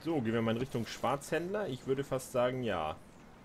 So, gehen wir mal in Richtung Schwarzhändler. Ich würde fast sagen, ja.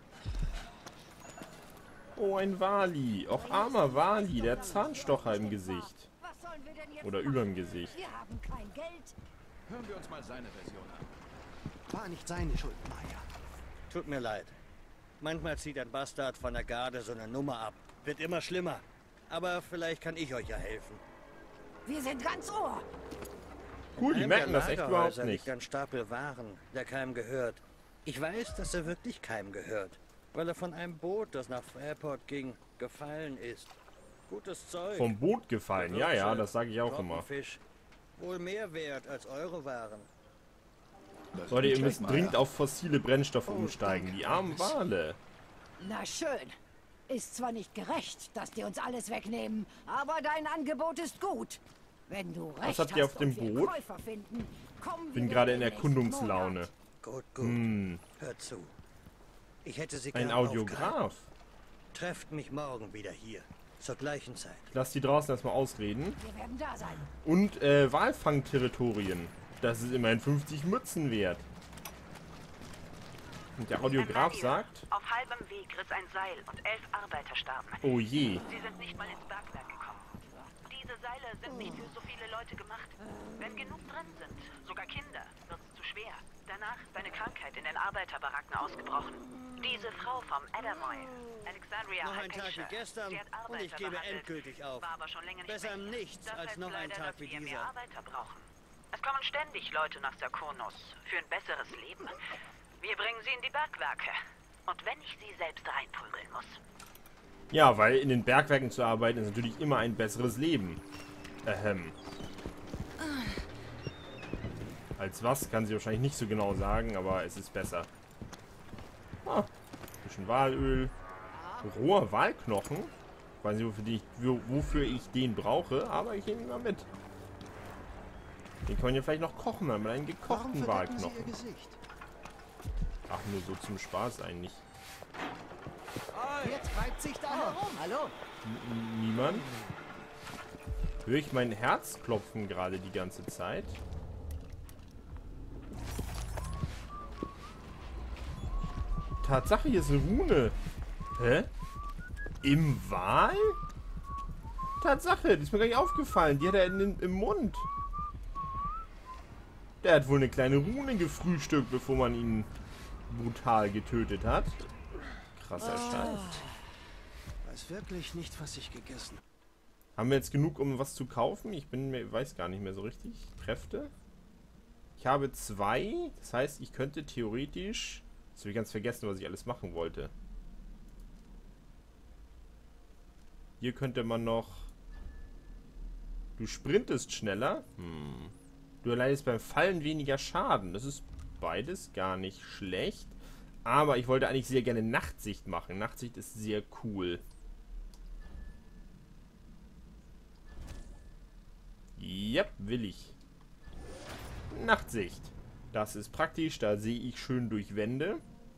Oh, ein Wali. Auch armer Wali, der hat Zahnstocher im Gesicht. Was sollen wir denn jetzt Oder machen? überm Gesicht. Wir haben kein Geld. Hören wir uns mal seine Version an. War nicht seine Schuld, Maya. Tut mir leid. Manchmal zieht ein Bastard von der Garde so eine Nummer ab. Wird immer schlimmer. Aber vielleicht kann ich euch ja helfen. Wir sind ganz Ohr. Cool, die In einem merken der das echt Lagerhäuser überhaupt nicht. liegt ein Stapel Waren, der keinem gehört. Ich weiß, dass er wirklich keinem gehört, weil er von einem Boot, das nach Fairport ging, gefallen ist. Gutes Zeug. Vom Boot gefallen. Ja, ja, das sage ich auch immer. Trockenfisch. Wohl mehr wert als eure Waren. Das Leute, ihr ist müsst Maya. dringend auf fossile Brennstoffe umsteigen. Die armen Wale. Na schön. Ist zwar nicht gerecht, dass die uns alles wegnehmen, aber dein Angebot ist gut. Wenn du recht habt ihr auf hast dem und wir Boot? Käufer finden, kommen Bin wir gerade in den nächsten Erkundungslaune. Monat. Gut, gut. Hört zu. Ich hätte sie Ein gern Audiograf. aufgehalten. Trefft mich morgen wieder hier. Zur gleichen Zeit. Ich lasse die draußen erstmal ausreden. Wir werden da sein. Und Walfangterritorien. Das ist immerhin 50 Mützen wert. Und der Audiograf sagt... Auf halbem Weg riss ein Seil und 11 Arbeiter starben. Oh je. Sie sind nicht mal ins Bergwerk gekommen. Diese Seile sind nicht für so viele Leute gemacht. Wenn genug drin sind, sogar Kinder, wird es zu schwer. Danach ist eine Krankheit in den Arbeiterbaracken ausgebrochen. Diese Frau vom Adamoy, Alexandria Noch ein Tag Hypatia, wie gestern sie hat und Arbeiter ich gebe behandelt, endgültig auf. war aber schon länger nicht Besser mehr. nichts Das als heißt noch ein leider, Tag dass wie wir mehr dieser. Arbeiter brauchen. Es kommen ständig Leute nach Sarkonos für ein besseres Leben. Wir bringen sie in die Bergwerke. Und wenn ich sie selbst reinprügeln muss. Ja, weil in den Bergwerken zu arbeiten ist natürlich immer ein besseres Leben. Als was, kann sie wahrscheinlich nicht so genau sagen, aber es ist besser. Ah, bisschen Walöl. Roher Walknochen. Ich weiß nicht, wofür ich den brauche, aber ich nehme ihn mal mit. Den können wir vielleicht noch kochen, dann mit einem Warum gekochten verdecken Sie Ihr Walknochen. Gesicht? Ach, nur so zum Spaß eigentlich. Wer treibt sich da herum? Hallo? Niemand? Höre ich mein Herz klopfen gerade die ganze Zeit? Tatsache, hier ist eine Rune. Hä? Im Wal? Tatsache, die ist mir gar nicht aufgefallen. Die hat er im Mund. Der hat wohl eine kleine Rune gefrühstückt, bevor man ihn brutal getötet hat. Krasser Scheiß. Weiß wirklich nicht, was ich gegessen habe. Haben wir jetzt genug, um was zu kaufen? Weiß gar nicht mehr so richtig. Kräfte. Ich habe 2. Das heißt, ich könnte theoretisch... Jetzt habe ich ganz vergessen, was ich alles machen wollte. Hier könnte man noch... Du sprintest schneller. Du erleidest beim Fallen weniger Schaden. Das ist beides gar nicht schlecht. Aber ich wollte eigentlich sehr gerne Nachtsicht machen. Nachtsicht ist sehr cool. Yep, will ich. Nachtsicht. Das ist praktisch, da sehe ich schön durch Wände.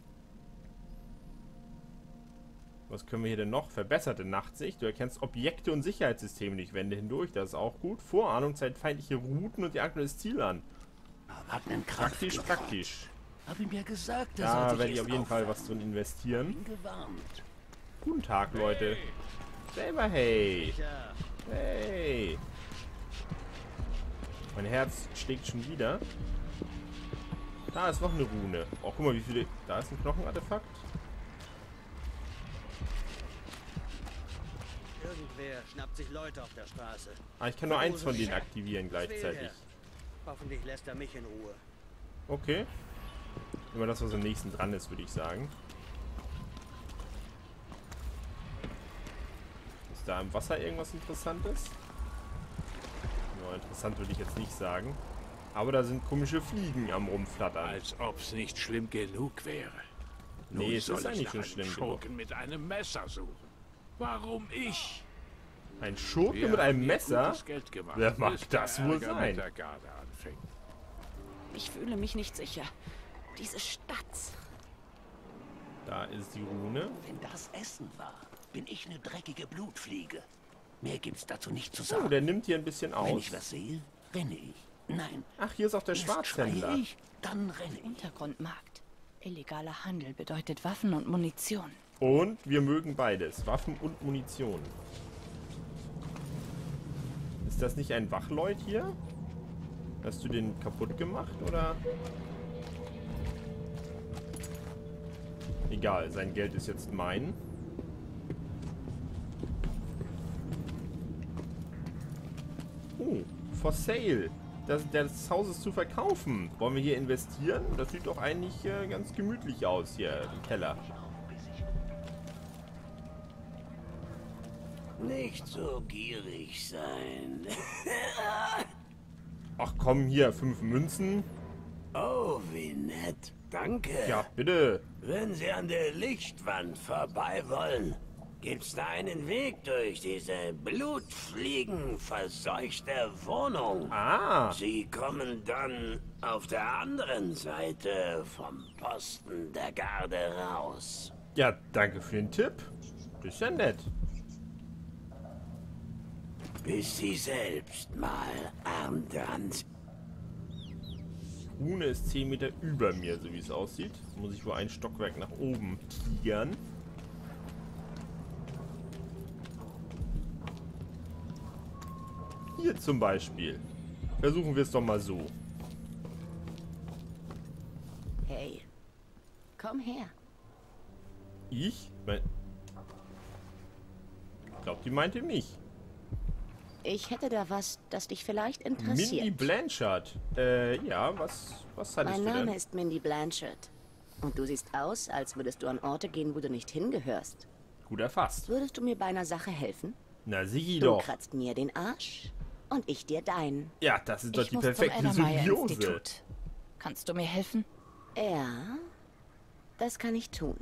Was können wir hier denn noch? Verbesserte Nachtsicht. Du erkennst Objekte und Sicherheitssysteme durch Wände hindurch. Das ist auch gut. Vorahnung zeigt feindliche Routen und die aktuelles Ziel an. Hat einen Praktisch, praktisch. Hab ihm ja gesagt, Da werde ich auf jeden Fall was drin investieren. gewarnt. Guten Tag, Leute. Selber hey. Ja, Hey. Mein Herz schlägt schon wieder. Da ist noch eine Rune. Oh, guck mal, wie viele... Da ist ein Knochenartefakt. irgendwer schnappt sich Leute auf der Straße. Ah, ich kann nur eins von denen aktivieren gleichzeitig. Hoffentlich lässt er mich in Ruhe. Okay. Immer das, was am nächsten dran ist, würde ich sagen. Ist da im Wasser irgendwas Interessantes? Ja, interessant würde ich jetzt nicht sagen. Aber da sind komische Fliegen am Rumflattern. Als ob's nicht schlimm genug wäre. Nee, Nun es soll ist ich eigentlich nach schon einem schlimm genug. Schurken mit einem Messer suchen. Warum ich? Ein Schurke Wir mit einem haben Messer? gutes Geld gemacht, Wer mag bis der das wohl Ärger sein? mit der Garde anfängt. Ich fühle mich nicht sicher. Diese Stadt. Da ist die Rune. Wenn das Essen war, bin ich eine dreckige Blutfliege. Mehr gibt's dazu nicht zu Oh, sagen. der nimmt hier ein bisschen Wenn aus. ich was sehe, renne ich. Nein, Ach, hier ist auch der erst schreie Schwarzhändler. ich, Dann renne ich. Untergrundmarkt. Illegaler Handel bedeutet Waffen und Munition. Und wir mögen beides. Waffen und Munition. Ist das nicht ein Wachleut hier? Hast du den kaputt gemacht, oder? Egal, sein Geld ist jetzt mein. Oh, for sale. Das Haus ist zu verkaufen. Wollen wir hier investieren? Das sieht doch eigentlich ganz gemütlich aus hier im Keller. Nicht so gierig sein. Ach komm, hier, 5 Münzen. Oh, wie nett. Danke. Ja, bitte. Wenn Sie an der Lichtwand vorbei wollen, gibt's da einen Weg durch diese blutfliegenverseuchte Wohnung. Ah. Sie kommen dann auf der anderen Seite vom Posten der Garde raus. Ja, danke für den Tipp. Das ist ja nett. Bis Sie selbst mal arm dran sind. Rune ist 10 Meter über mir, so wie es aussieht. Muss ich wohl ein Stockwerk nach oben tigern. Hier zum Beispiel. Versuchen wir es doch mal so. Hey, komm her. Ich glaube, die meinte mich. Ich hätte da was, das dich vielleicht interessiert. Mindy Blanchard. Ja, was hattest Mein du denn? Name ist Mindy Blanchard. Und du siehst aus, als würdest du an Orte gehen, wo du nicht hingehörst. Gut erfasst. Würdest du mir bei einer Sache helfen? Na, sieh Du doch. kratzt mir den Arsch und ich dir deinen. Ja, das ist doch Ich die muss perfekte zum Symbiose. Edelmeier-Institut. Kannst du mir helfen? Ja, das kann ich tun.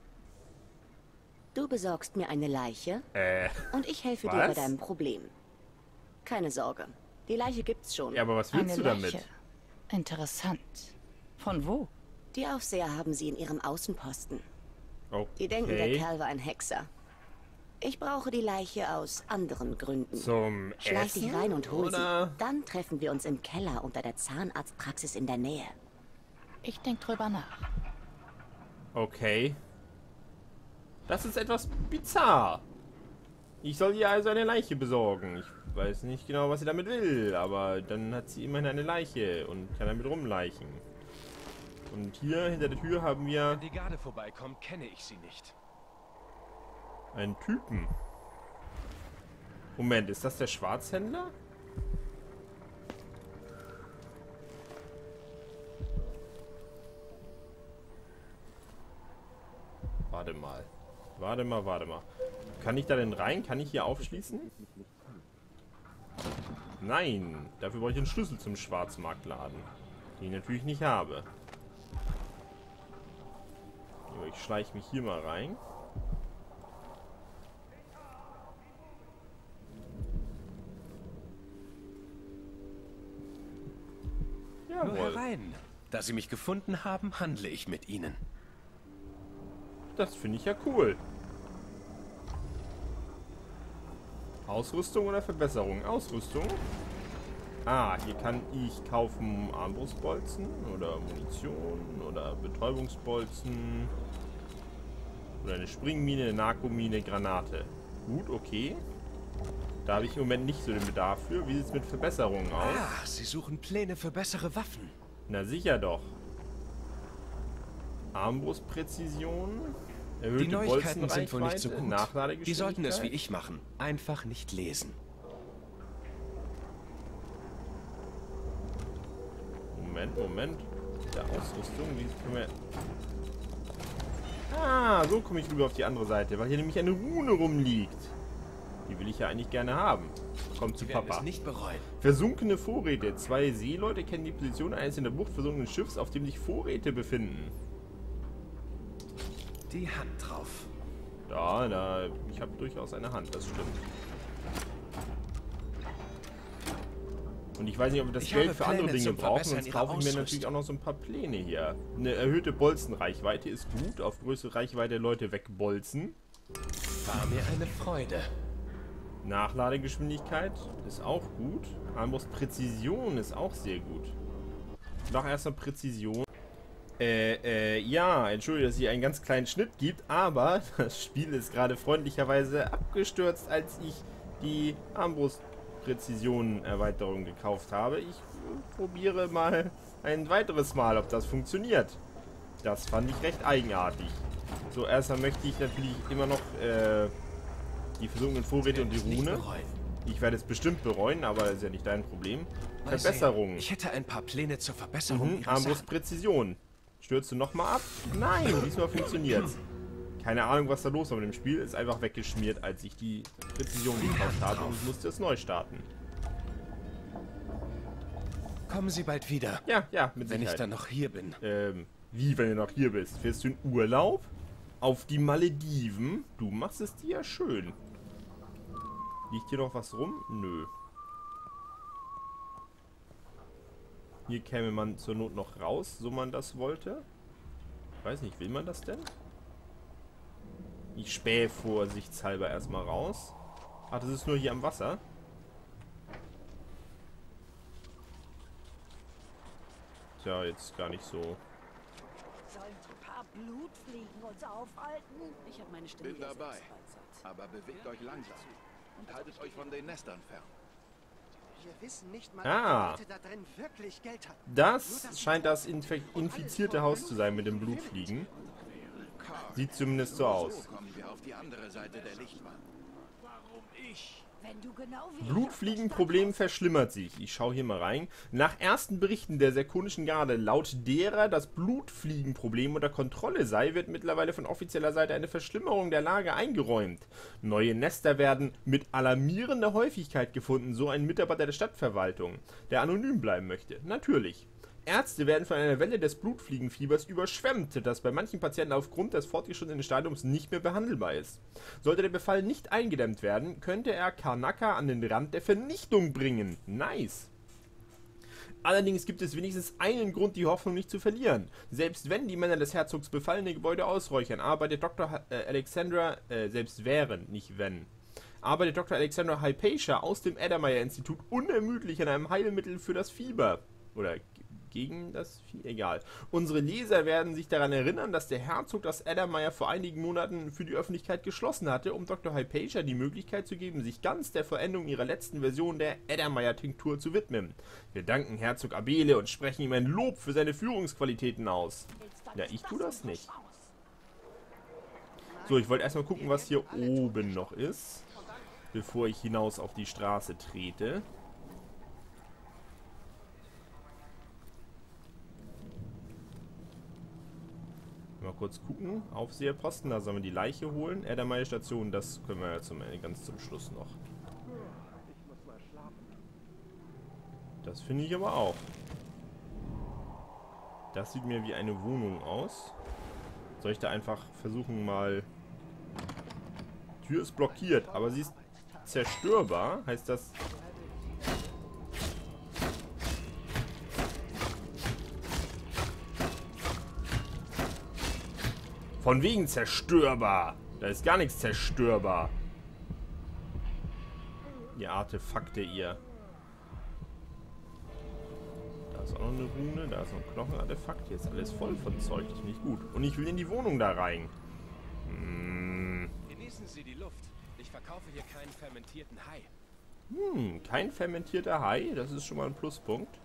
Du besorgst mir eine Leiche und ich helfe dir bei was? deinem Problem. Keine Sorge, die Leiche gibt's schon. Ja, aber was willst du damit? Interessant. Von wo? Die Aufseher haben sie in ihrem Außenposten. Okay. Die denken, der Kerl war ein Hexer. Ich brauche die Leiche aus anderen Gründen. Zum Schleich dich Essen, rein und hol oder? sie. Dann treffen wir uns im Keller unter der Zahnarztpraxis in der Nähe. Ich denk drüber nach. Okay. Das ist etwas bizarr. Ich soll ihr also eine Leiche besorgen. Ich weiß nicht genau, was sie damit will, aber dann hat sie immerhin eine Leiche und kann damit rumleichen. Und hier hinter der Tür haben wir Wenn die Garde vorbeikommt, kenne ich sie nicht. einen Typen. Moment, ist das der Schwarzhändler? Warte mal. Warte mal. Kann ich da denn rein? Kann ich hier aufschließen? Nein. Dafür brauche ich einen Schlüssel zum Schwarzmarktladen. Den ich natürlich nicht habe. Aber ich schleiche mich hier mal rein. Nur Jawohl. herein. Da Sie mich gefunden haben, handle ich mit Ihnen. Das finde ich ja cool. Ausrüstung oder Verbesserung? Ausrüstung. Ah, hier kann ich kaufen Armbrustbolzen oder Munition oder Betäubungsbolzen. Oder eine Springmine, eine Narkomine, Granate. Gut, okay. Da habe ich im Moment nicht so den Bedarf für. Wie sieht es mit Verbesserungen aus? Ah, Sie suchen Pläne für bessere Waffen. Na sicher doch. Armbrustpräzision. Erhöhte Die Neuigkeiten sind wohl nicht so Bolzenreichweite, gut. Nachladegeschwindigkeit. Die sollten es wie ich machen. Einfach nicht lesen. Moment. Der Ausrüstung, wie können wir... Ah, so komme ich rüber auf die andere Seite, weil hier nämlich eine Rune rumliegt. Die will ich ja eigentlich gerne haben. Kommt zu Sie werden Papa. es nicht bereuen. Versunkene Vorräte. 2 Seeleute kennen die Position eines in der Bucht versunkenen Schiffs, auf dem sich Vorräte befinden. Die Hand drauf. Da, ich habe durchaus eine Hand, das stimmt. Und ich weiß nicht, ob wir das Ich Geld habe für andere Pläne Dinge zum brauchen, Verbessern sonst Ihrer kaufe ich mir Ausrüstung. natürlich auch noch so ein paar Pläne hier. Eine erhöhte Bolzenreichweite ist gut, auf größere Reichweite Leute wegbolzen. War mir eine Freude. Nachladegeschwindigkeit ist auch gut. Armbrustpräzision ist auch sehr gut. Nach erster Präzision. Ja, entschuldige, dass es hier einen ganz kleinen Schnitt gibt, aber das Spiel ist gerade freundlicherweise abgestürzt, als ich die Armbrust-Präzision-Erweiterung gekauft habe. Ich probiere mal ein weiteres Mal, ob das funktioniert. Das fand ich recht eigenartig. So, erstmal möchte ich natürlich immer noch die versunkenen Vorräte und die Rune. Ich werde es bestimmt bereuen, aber das ist ja nicht dein Problem. Verbesserungen. Ich hätte ein paar Pläne zur Verbesserung. Armbrust-Präzision. Stürzt du nochmal ab? Nein, diesmal funktioniert's. Keine Ahnung, was da los war mit dem Spiel. Ist einfach weggeschmiert, als ich die Präzision gekauft habe und ich musste es neu starten. Kommen Sie bald wieder. Ja, ja, mit Sicherheit. Wenn ich dann noch hier bin. Wie, wenn du noch hier bist? Fährst du in Urlaub? Auf die Malediven? Du machst es dir ja schön. Liegt hier noch was rum? Nö. Hier käme man zur Not noch raus, so man das wollte. Ich weiß nicht, will man das denn? Ich spähe vorsichtshalber erstmal raus. Ach, das ist nur hier am Wasser. Tja, jetzt gar nicht so. Sollen ein paar Blutfliegen uns aufhalten? Ich habe meine Stimme Bin dabei. Aber bewegt euch langsam. Und haltet euch von den Nestern fern. Wir wissen nicht mal, ob die Leute da drin wirklich Geld hatten. Das scheint das infizierte Haus zu sein mit den Blutfliegen. Sieht zumindest so aus. Kommen wir auf die andere Seite der Lichtwand. Warum ich? Wenn du genau wie Blutfliegenproblem verschlimmert sich. Ich schaue hier mal rein. Nach ersten Berichten der Serkonischen Garde, laut derer das Blutfliegenproblem unter Kontrolle sei, wird mittlerweile von offizieller Seite eine Verschlimmerung der Lage eingeräumt. Neue Nester werden mit alarmierender Häufigkeit gefunden, so ein Mitarbeiter der Stadtverwaltung, der anonym bleiben möchte. Natürlich. Ärzte werden von einer Welle des Blutfliegenfiebers überschwemmt, das bei manchen Patienten aufgrund des fortgeschrittenen Stadiums nicht mehr behandelbar ist. Sollte der Befall nicht eingedämmt werden, könnte er Karnaca an den Rand der Vernichtung bringen. Nice. Allerdings gibt es wenigstens einen Grund, die Hoffnung nicht zu verlieren. Selbst wenn die Männer des Herzogs befallene Gebäude ausräuchern, arbeitet Dr. Alexandra, selbst wären, nicht wenn, arbeitet Dr. Alexandra Hypatia aus dem Addermeyer-Institut unermüdlich an einem Heilmittel für das Fieber. Oder gegen das Vieh, egal. Unsere Leser werden sich daran erinnern, dass der Herzog das Addermeyer vor einigen Monaten für die Öffentlichkeit geschlossen hatte, um Dr. Hypatia die Möglichkeit zu geben, sich ganz der Vollendung ihrer letzten Version der Addermeyer-Tinktur zu widmen. Wir danken Herzog Abele und sprechen ihm ein Lob für seine Führungsqualitäten aus. Ja, ich tue das nicht. So, ich wollte erstmal gucken, was hier oben noch ist, bevor ich hinaus auf die Straße trete. Mal kurz gucken. Aufseherposten, da sollen wir die Leiche holen. Addermeyer Station, das können wir ja ganz zum Schluss noch. Das finde ich aber auch. Das sieht mir wie eine Wohnung aus. Soll ich da einfach versuchen mal... Tür ist blockiert, aber sie ist zerstörbar. Heißt das... Von wegen zerstörbar. Da ist gar nichts zerstörbar. Ihr Artefakte, ihr. Da ist auch noch eine Rune. Da ist noch ein Knochenartefakt. Hier ist alles voll von Zeug. Das finde ich gut. Und ich will in die Wohnung da rein. Genießen Sie die Luft. Ich verkaufe hier keinen fermentierten Hai. Kein fermentierter Hai. Das ist schon mal ein Pluspunkt.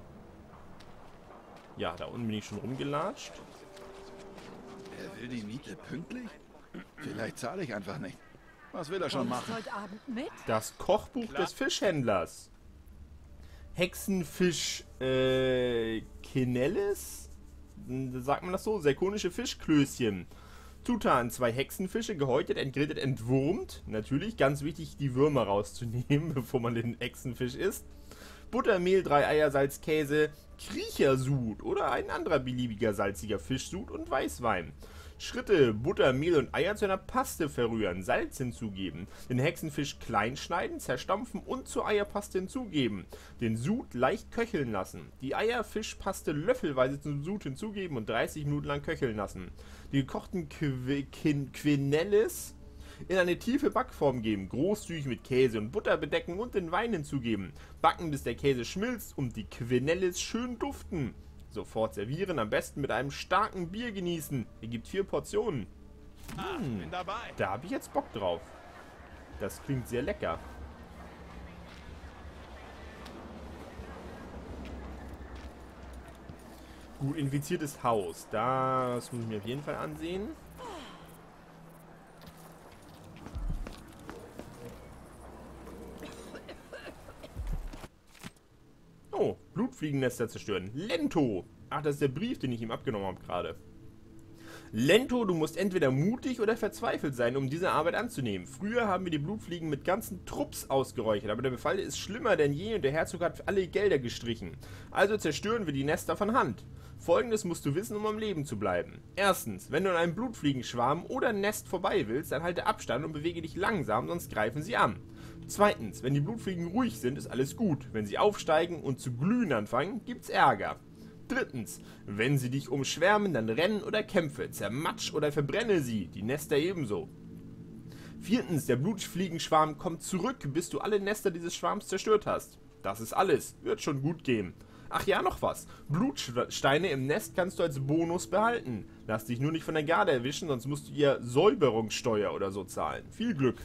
Ja, da unten bin ich schon rumgelatscht. Er will die Miete pünktlich? Vielleicht zahle ich einfach nicht. Was will er schon machen? Heute Abend mit? Das Kochbuch des Fischhändlers. Hexenfisch Quenelles? Sagt man das so? Serkonische Fischklößchen. Zutaten: 2 Hexenfische, gehäutet, entgrillt, entwurmt. Natürlich, ganz wichtig, die Würmer rauszunehmen, bevor man den Hexenfisch isst. Butter, Mehl, 3 Eier, Salz, Käse, Kriechersud oder ein anderer beliebiger salziger Fischsud und Weißwein. Schritte: Butter, Mehl und Eier zu einer Paste verrühren, Salz hinzugeben, den Hexenfisch klein schneiden, zerstampfen und zur Eierpaste hinzugeben, den Sud leicht köcheln lassen, die Eierfischpaste löffelweise zum Sud hinzugeben und 30 Minuten lang köcheln lassen, die gekochten Quenelles in eine tiefe Backform geben, großzügig mit Käse und Butter bedecken und den Wein hinzugeben, backen bis der Käse schmilzt und die Quenelles schön duften. Sofort servieren, am besten mit einem starken Bier genießen. Er gibt 4 Portionen. Bin dabei. Da habe ich jetzt Bock drauf. Das klingt sehr lecker. Gut, infiziertes Haus. Das muss ich mir auf jeden Fall ansehen. Oh, Blutfliegennester zerstören. Lento! Ach, das ist der Brief, den ich ihm abgenommen habe gerade. Lento, du musst entweder mutig oder verzweifelt sein, um diese Arbeit anzunehmen. Früher haben wir die Blutfliegen mit ganzen Trupps ausgeräuchert, aber der Befall ist schlimmer denn je und der Herzog hat alle Gelder gestrichen. Also zerstören wir die Nester von Hand. Folgendes musst du wissen, um am Leben zu bleiben. Erstens, wenn du an einem Blutfliegenschwarm oder Nest vorbei willst, dann halte Abstand und bewege dich langsam, sonst greifen sie an. Zweitens, wenn die Blutfliegen ruhig sind, ist alles gut. Wenn sie aufsteigen und zu glühen anfangen, gibt's Ärger. Drittens, wenn sie dich umschwärmen, dann rennen oder kämpfe, zermatsch oder verbrenne sie, die Nester ebenso. Viertens, der Blutfliegenschwarm kommt zurück, bis du alle Nester dieses Schwarms zerstört hast. Das ist alles, wird schon gut gehen. Ach ja, noch was. Blutsteine im Nest kannst du als Bonus behalten. Lass dich nur nicht von der Garde erwischen, sonst musst du ihr Säuberungssteuer oder so zahlen. Viel Glück.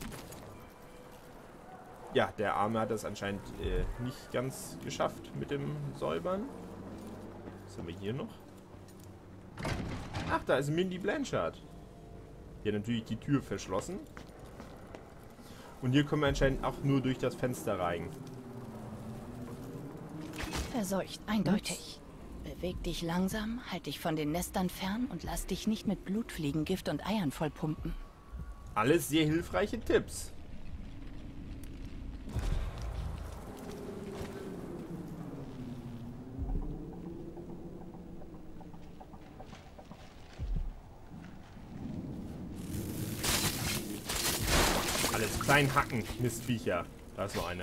Ja, der Arme hat das anscheinend nicht ganz geschafft mit dem Säubern. Was haben wir hier noch? Ach, da ist Mindy Blanchard. Hier natürlich die Tür verschlossen. Und hier kommen wir anscheinend auch nur durch das Fenster rein. Verseucht, eindeutig. Beweg dich langsam, halt dich von den Nestern fern und lass dich nicht mit Blutfliegengift und Eiern vollpumpen. Alles sehr hilfreiche Tipps. Alles klein hacken, Mistviecher. Da ist noch eine.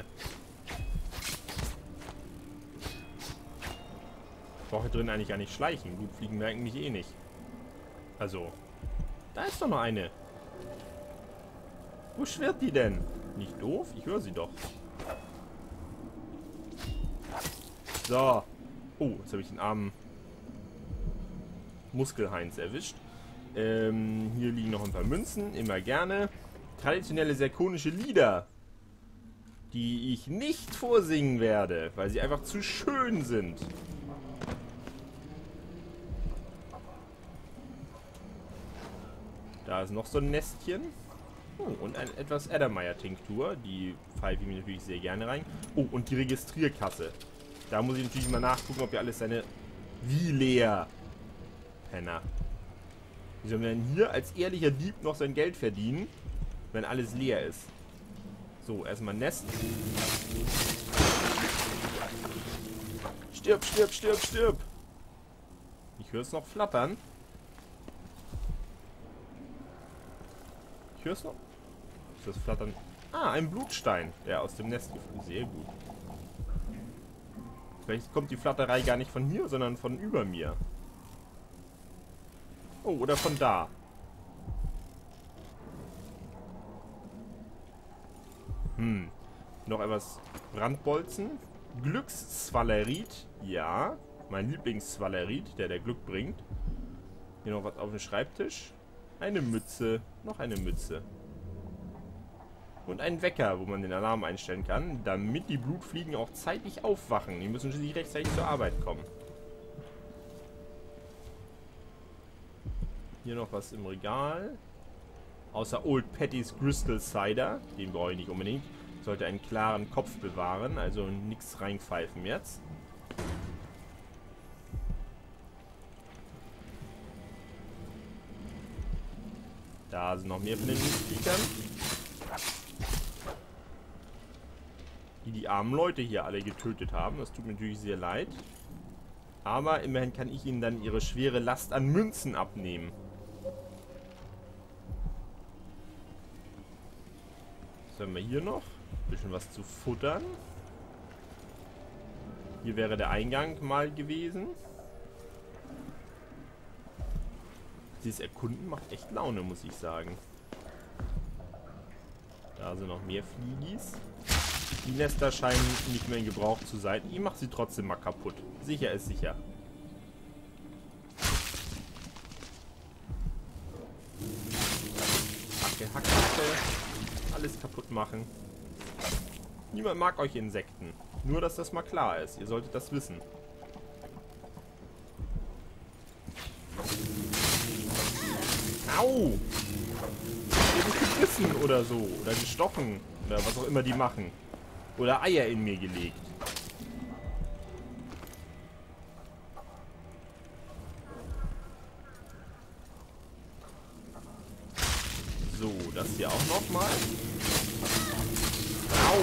Ich brauche drin eigentlich gar nicht schleichen. Blutfliegen merken mich eh nicht. Also, da ist doch noch eine. Wo schwirrt die denn? Nicht doof? Ich höre sie doch. So. Oh, jetzt habe ich den armen Muskelheinz erwischt. Hier liegen noch ein paar Münzen. Immer gerne. Traditionelle serkonische Lieder, die ich nicht vorsingen werde, weil sie einfach zu schön sind. Da ist noch so ein Nestchen. Oh, und ein etwas Addermeyer-Tinktur. Die pfeife ich mir natürlich sehr gerne rein. Oh, und die Registrierkasse. Da muss ich natürlich mal nachgucken, ob hier alles seine... Wie leer. Penner. Wie soll man denn hier als ehrlicher Dieb noch sein Geld verdienen, wenn alles leer ist? So, erstmal Nest. Stirb, stirb, stirb, stirb. Ich höre es noch flattern. Ich höre es noch. Ist das Flattern? Ah, ein Blutstein, der aus dem Nest geflogen. Sehr gut. Vielleicht kommt die Flatterei gar nicht von hier, sondern von über mir. Oh, oder von da. Noch etwas Brandbolzen. Glückssvalerit. Ja, mein Lieblingssvalerit, der Glück bringt. Hier noch was auf dem Schreibtisch. Eine Mütze. Noch eine Mütze. Und ein Wecker, wo man den Alarm einstellen kann, damit die Blutfliegen auch zeitig aufwachen. Die müssen schließlich rechtzeitig zur Arbeit kommen. Hier noch was im Regal. Außer Old Patty's Crystal Cider. Den brauche ich nicht unbedingt. Sollte einen klaren Kopf bewahren. Also nichts reinpfeifen jetzt. Da sind noch mehr von den Mistviechern. Die armen Leute hier alle getötet haben. Das tut mir natürlich sehr leid. Aber immerhin kann ich ihnen dann ihre schwere Last an Münzen abnehmen. Was haben wir hier noch? Ein bisschen was zu futtern. Hier wäre der Eingang mal gewesen. Dieses Erkunden macht echt Laune, muss ich sagen. Da sind noch mehr Fliegis. Die Nester scheinen nicht mehr in Gebrauch zu sein. Ich mache sie trotzdem mal kaputt. Sicher ist sicher. Alles kaputt machen. Niemand mag euch Insekten. Nur, dass das mal klar ist. Ihr solltet das wissen. Au! Ich bin gebissen oder so. Oder gestochen. Oder was auch immer die machen. Oder Eier in mir gelegt. So, das hier auch nochmal. Au!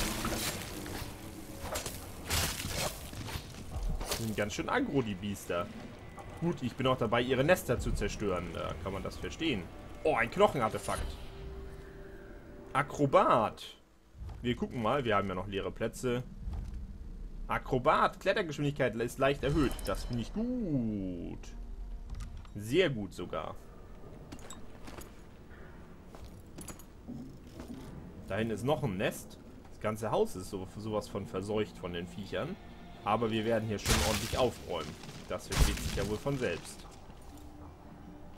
Die sind ganz schön aggro, die Biester. Gut, ich bin auch dabei, ihre Nester zu zerstören. Da kann man das verstehen. Oh, ein Knochenartefakt. Akrobat. Wir gucken mal, wir haben ja noch leere Plätze. Akrobat, Klettergeschwindigkeit ist leicht erhöht. Das finde ich gut. Sehr gut sogar. Da hinten ist noch ein Nest. Das ganze Haus ist sowas von verseucht von den Viechern. Aber wir werden hier schon ordentlich aufräumen. Das versteht sich ja wohl von selbst.